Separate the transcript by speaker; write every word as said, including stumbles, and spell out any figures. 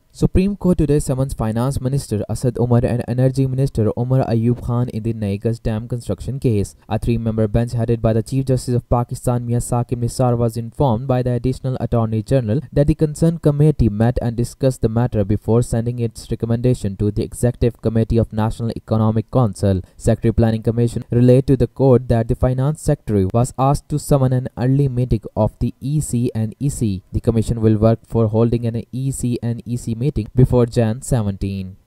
Speaker 1: Supreme Court today summons Finance Minister Asad Umar and Energy Minister Omar Ayub Khan in the Nayagarh Dam construction case. A three-member bench headed by the Chief Justice of Pakistan Mia Saqib Nisar was informed by the Additional Attorney General that the concerned committee met and discussed the matter before sending its recommendation to the Executive Committee of National Economic Council. Secretary Planning Commission relayed to the court that the Finance Secretary was asked to summon an early meeting of the E C and E C. The Commission will work for holding an E C and E C meeting before January seventeenth.